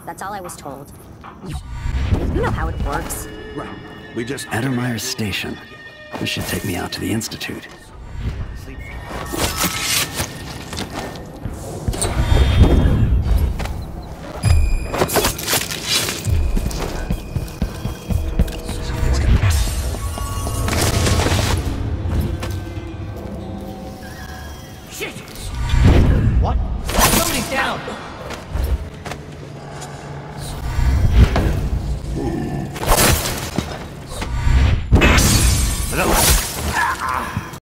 That's all I was told. You know how it works. Right. We just... Addermeyer Station. This should take me out to the Institute.